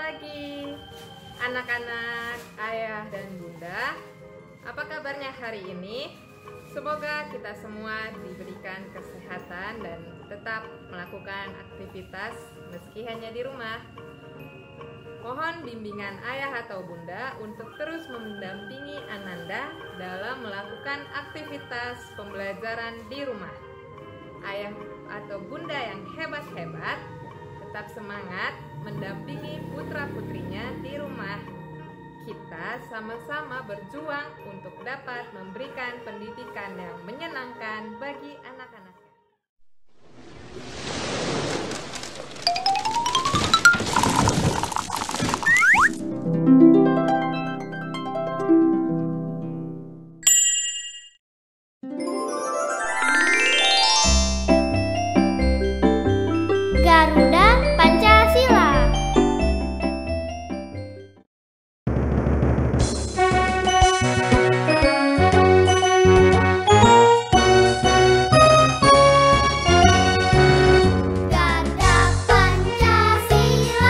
lagi anak-anak, ayah dan bunda. Apa kabarnya hari ini? Semoga kita semua diberikan kesehatan dan tetap melakukan aktivitas meski hanya di rumah. Mohon bimbingan ayah atau bunda untuk terus mendampingi Ananda dalam melakukan aktivitas pembelajaran di rumah. Ayah atau bunda yang hebat-hebat tetap semangat mendampingi putra-putrinya di rumah. Kita sama-sama berjuang untuk dapat memberikan pendidikan yang menyenangkan bagi anak-anaknya. Garuda Pancasila. Garuda Pancasila,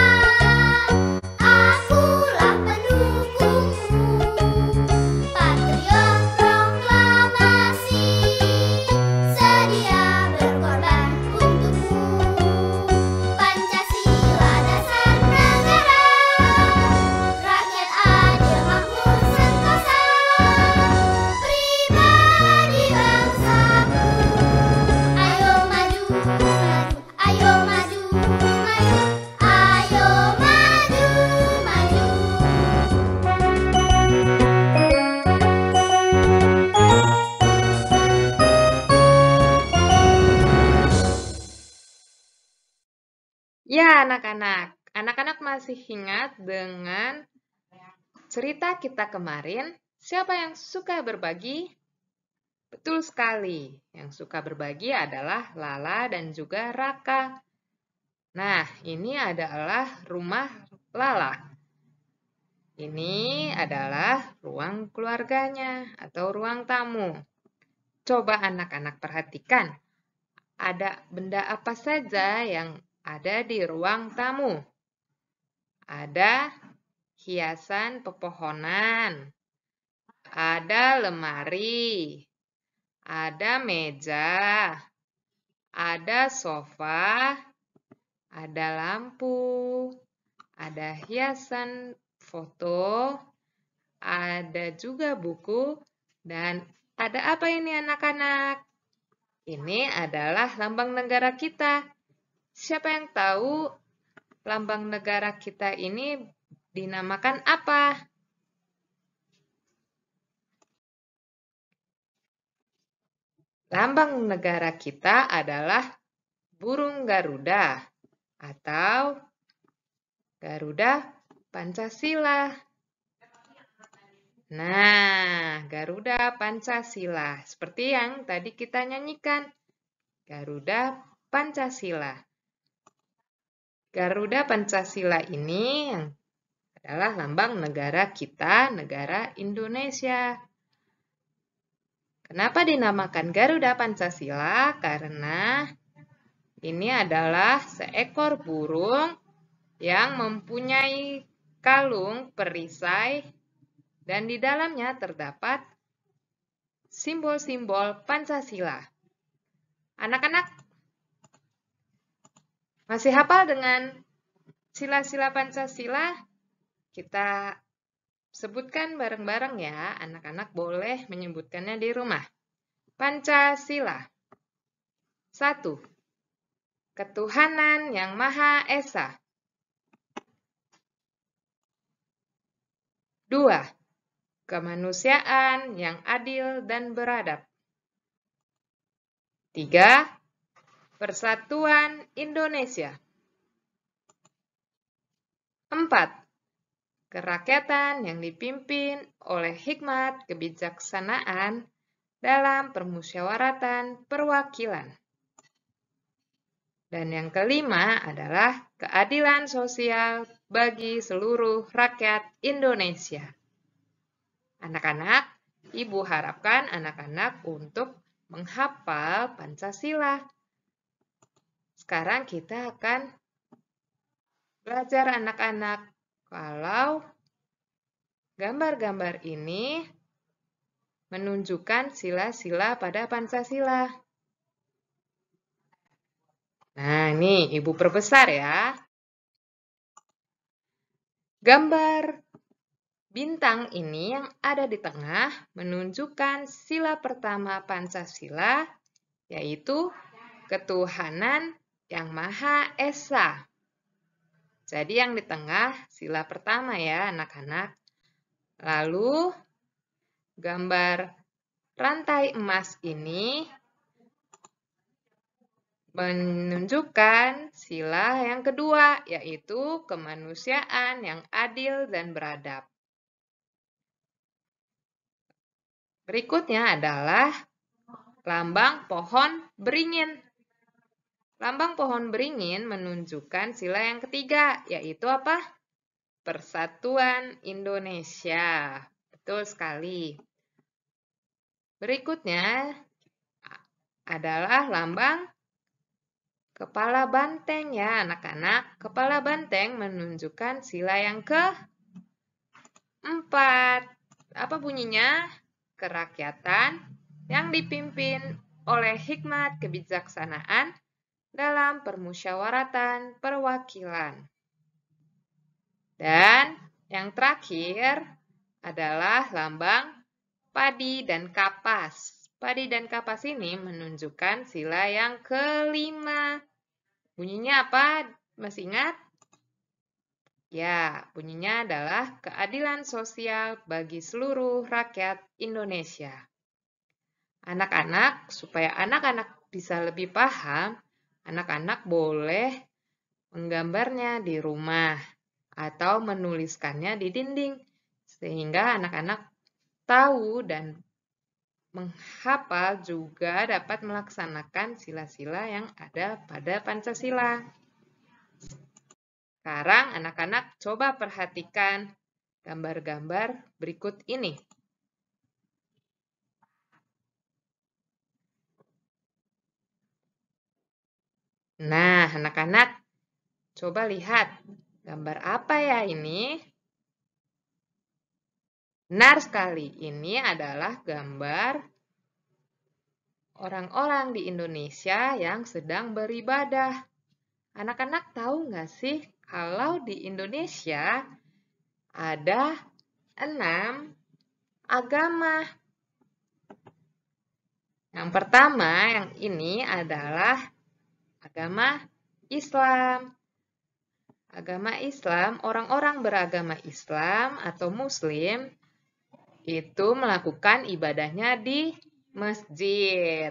akulah pendukungmu, patriot proklamasi, sedia berkorban untukmu. Pancasila dasar negara, rakyat adil makmur sentosa, pribadi bangsaku. Ayo maju, maju, ayo maju, maju, ayo maju, maju. Ya anak-anak masih ingat dengan cerita kita kemarin? Siapa yang suka berbagi? Betul sekali, yang suka berbagi adalah Lala dan juga Raka. Nah, ini adalah rumah Lala. Ini adalah ruang keluarganya atau ruang tamu. Coba anak-anak perhatikan, ada benda apa saja yang ada di ruang tamu? Ada hiasan pepohonan, ada lemari, ada meja, ada sofa, ada lampu, ada hiasan foto, ada juga buku, dan ada apa ini anak-anak? Ini adalah lambang negara kita. Siapa yang tahu lambang negara kita ini dinamakan apa? Lambang negara kita adalah burung Garuda atau Garuda Pancasila. Nah, Garuda Pancasila. Seperti yang tadi kita nyanyikan. Garuda Pancasila. Garuda Pancasila ini adalah lambang negara kita, negara Indonesia. Kenapa dinamakan Garuda Pancasila? Karena ini adalah seekor burung yang mempunyai kalung perisai dan di dalamnya terdapat simbol-simbol Pancasila. Anak-anak masih hafal dengan sila-sila Pancasila? Kita sebutkan bareng-bareng ya, anak-anak boleh menyebutkannya di rumah. Pancasila. 1. Ketuhanan yang Maha Esa. 2. Kemanusiaan yang adil dan beradab. 3. Persatuan Indonesia. 4. Kerakyatan yang dipimpin oleh hikmat kebijaksanaan dalam permusyawaratan perwakilan. Dan yang kelima adalah keadilan sosial bagi seluruh rakyat Indonesia. Anak-anak, Ibu harapkan anak-anak untuk menghafal Pancasila. Sekarang kita akan belajar anak-anak kalau gambar-gambar ini menunjukkan sila-sila pada Pancasila. Nah, ini Ibu perbesar ya. Gambar bintang ini yang ada di tengah menunjukkan sila pertama Pancasila, yaitu ketuhanan yang Maha Esa. Jadi yang di tengah sila pertama ya anak-anak. Lalu gambar rantai emas ini menunjukkan sila yang kedua, yaitu kemanusiaan yang adil dan beradab. Berikutnya adalah lambang pohon beringin. Lambang pohon beringin menunjukkan sila yang ketiga, yaitu apa? Persatuan Indonesia. Betul sekali. Berikutnya adalah lambang kepala banteng ya anak-anak. Kepala banteng menunjukkan sila yang keempat. Apa bunyinya? Kerakyatan yang dipimpin oleh hikmat kebijaksanaan dalam permusyawaratan perwakilan. Dan yang terakhir adalah lambang padi dan kapas. Padi dan kapas ini menunjukkan sila yang kelima. Bunyinya apa? Masih ingat? Ya, bunyinya adalah keadilan sosial bagi seluruh rakyat Indonesia. Anak-anak, supaya anak-anak bisa lebih paham, anak-anak boleh menggambarnya di rumah atau menuliskannya di dinding, sehingga anak-anak tahu dan menghafal juga dapat melaksanakan sila-sila yang ada pada Pancasila. Sekarang anak-anak coba perhatikan gambar-gambar berikut ini. Nah, anak-anak coba lihat gambar apa ya ini? Benar sekali, ini adalah gambar orang-orang di Indonesia yang sedang beribadah. Anak-anak tahu nggak sih kalau di Indonesia ada 6 agama. Yang pertama, yang ini adalah agama Islam. Agama Islam, orang-orang beragama Islam atau Muslim itu melakukan ibadahnya di masjid.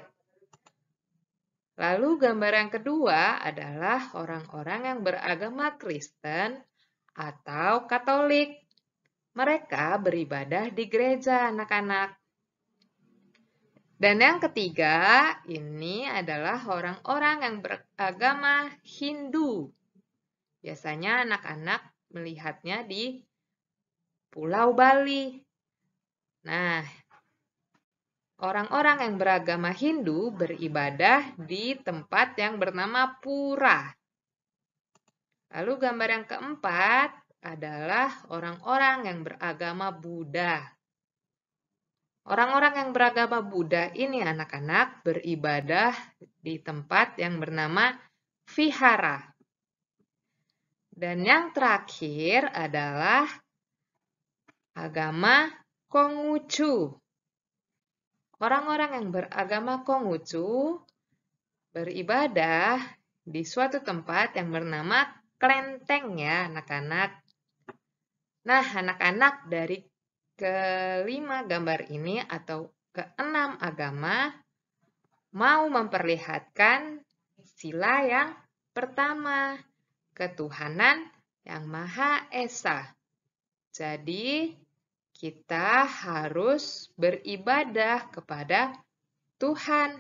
Lalu gambar yang kedua adalah orang-orang yang beragama Kristen atau Katolik. Mereka beribadah di gereja, anak-anak. Dan yang ketiga, ini adalah orang-orang yang beragama Hindu. Biasanya anak-anak melihatnya di Pulau Bali. Nah, orang-orang yang beragama Hindu beribadah di tempat yang bernama pura. Lalu gambar yang keempat adalah orang-orang yang beragama Buddha. Orang-orang yang beragama Buddha ini anak-anak beribadah di tempat yang bernama vihara. Dan yang terakhir adalah agama Konghucu. Orang-orang yang beragama Konghucu beribadah di suatu tempat yang bernama kelenteng ya anak-anak. Nah anak-anak dari kelima gambar ini atau keenam agama mau memperlihatkan sila yang pertama, ketuhanan yang Maha Esa. Jadi kita harus beribadah kepada Tuhan.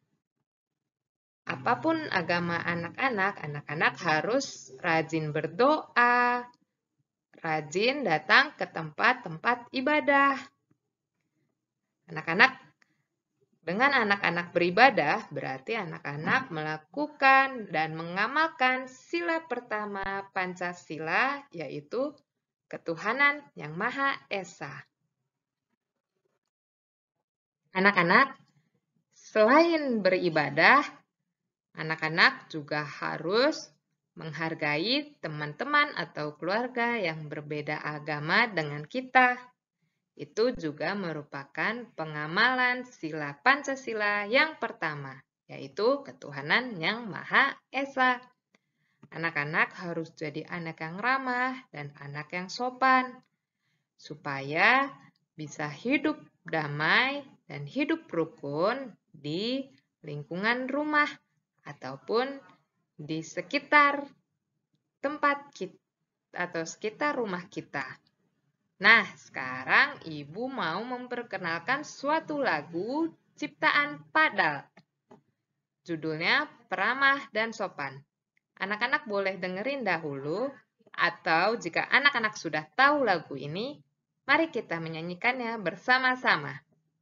Apapun agama anak-anak, anak-anak harus rajin berdoa, rajin datang ke tempat-tempat ibadah. Anak-anak, dengan anak-anak beribadah, berarti anak-anak melakukan dan mengamalkan sila pertama Pancasila, yaitu ketuhanan yang Maha Esa. Anak-anak, selain beribadah, anak-anak juga harus menghargai teman-teman atau keluarga yang berbeda agama dengan kita. Itu juga merupakan pengamalan sila Pancasila yang pertama, yaitu ketuhanan yang Maha Esa. Anak-anak harus jadi anak yang ramah dan anak yang sopan, supaya bisa hidup damai dan hidup rukun di lingkungan rumah ataupun di sekitar tempat kita atau sekitar rumah kita. Nah, sekarang Ibu mau memperkenalkan suatu lagu ciptaan Fadal. Judulnya Peramah dan Sopan. Anak-anak boleh dengerin dahulu, atau jika anak-anak sudah tahu lagu ini, mari kita menyanyikannya bersama-sama.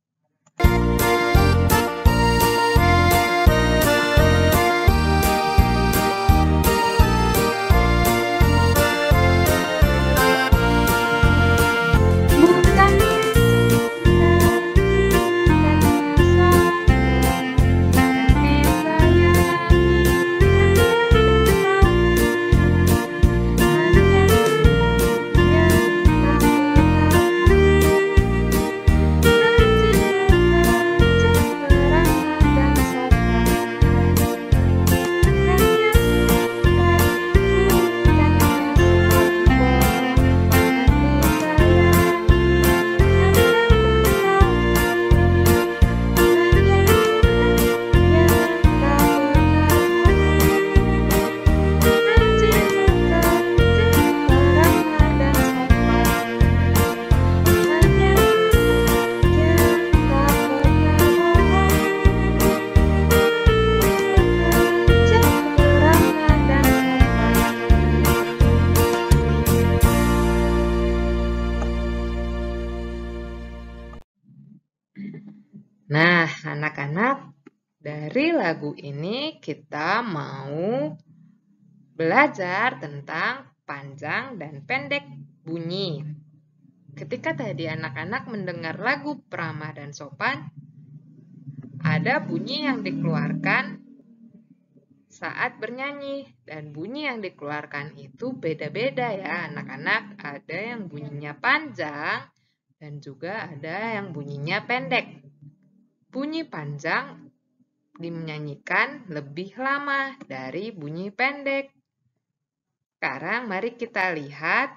Nah, anak-anak, dari lagu ini kita mau belajar tentang panjang dan pendek bunyi. Ketika tadi anak-anak mendengar lagu Peramah dan Sopan, ada bunyi yang dikeluarkan saat bernyanyi, dan bunyi yang dikeluarkan itu beda-beda ya anak-anak. Ada yang bunyinya panjang dan juga ada yang bunyinya pendek. Bunyi panjang dinyanyikan lebih lama dari bunyi pendek. Sekarang mari kita lihat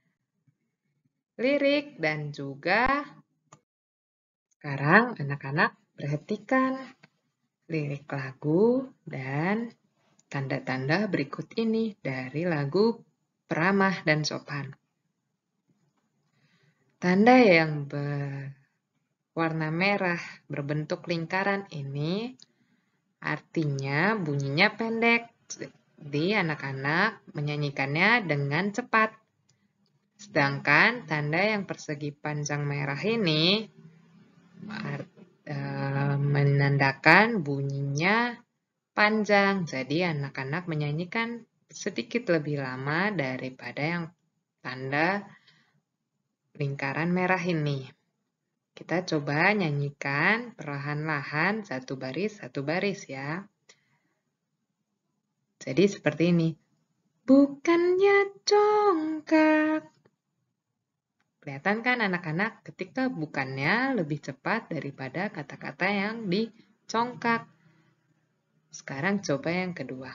lirik dan juga sekarang anak-anak perhatikan lirik lagu dan tanda-tanda berikut ini dari lagu Peramah dan Sopan. Tanda yang warna merah berbentuk lingkaran ini artinya bunyinya pendek. Jadi anak-anak menyanyikannya dengan cepat. Sedangkan tanda yang persegi panjang merah ini menandakan bunyinya panjang. Jadi anak-anak menyanyikan sedikit lebih lama daripada yang tanda lingkaran merah ini. Kita coba nyanyikan perlahan-lahan satu baris ya. Jadi seperti ini. Bukannya congkak. Kelihatan kan anak-anak ketika bukannya lebih cepat daripada kata-kata yang dicongkak. Sekarang coba yang kedua.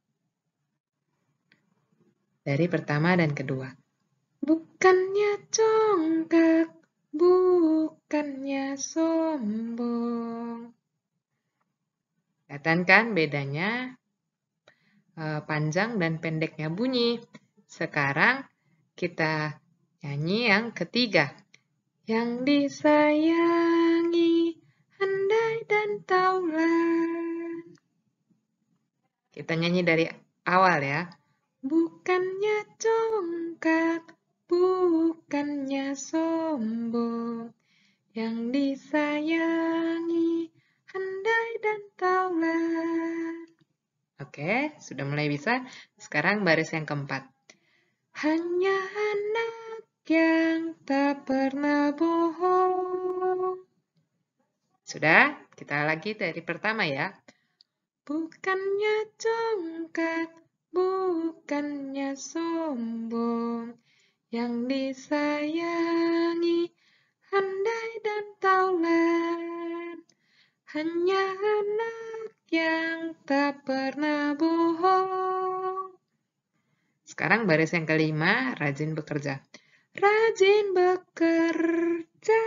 Dari pertama dan kedua. Bukannya congkak. Bukannya sombong. Kelihatan kan bedanya panjang dan pendeknya bunyi. Sekarang kita nyanyi yang ketiga. Yang disayangi, handai dan taulan. Kita nyanyi dari awal ya. Bukannya congkak. Bukannya sombong, yang disayangi, handai dan taulan. Oke, sudah mulai bisa. Sekarang baris yang keempat. Hanya anak yang tak pernah bohong. Sudah, kita lagi dari pertama ya. Bukannya congkak, bukannya sombong, yang disayangi, handai dan taulan, hanya anak yang tak pernah bohong. Sekarang baris yang kelima, rajin bekerja. Rajin bekerja.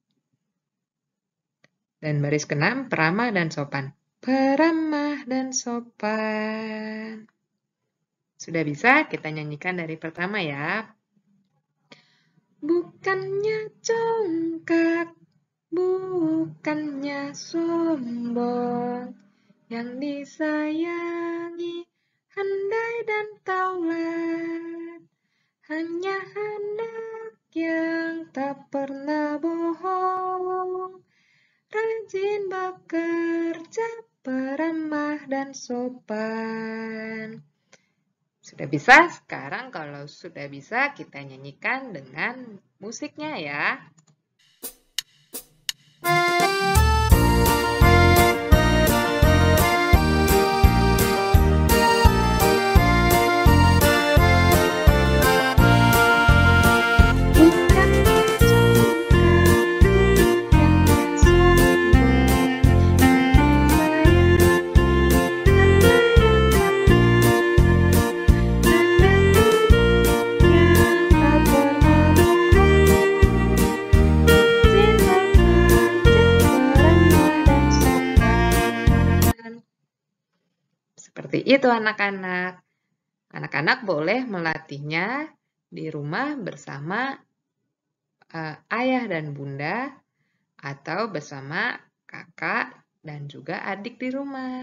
Dan baris keenam, peramah dan sopan. Peramah dan sopan. Sudah bisa? Kita nyanyikan dari pertama ya. Bukannya congkak, bukannya sombong, yang disayangi, handai dan taulan, hanya anak yang tak pernah bohong, rajin bekerja, peramah dan sopan. Sudah bisa? Sekarang kalau sudah bisa, kita nyanyikan dengan musiknya ya. Seperti itu anak-anak. Anak-anak boleh melatihnya di rumah bersama ayah dan bunda atau bersama kakak dan juga adik di rumah.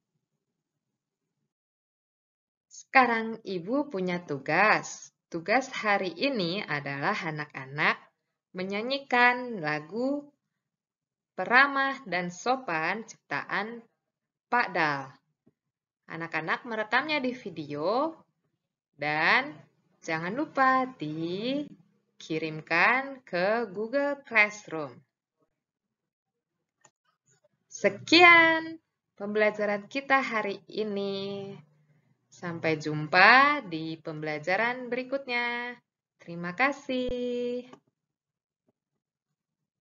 Sekarang ibu punya tugas. Tugas hari ini adalah anak-anak menyanyikan lagu Peramah dan Sopan ciptaan Pak Dal. Anak-anak merekamnya di video dan jangan lupa dikirimkan ke Google Classroom. Sekian pembelajaran kita hari ini. Sampai jumpa di pembelajaran berikutnya. Terima kasih.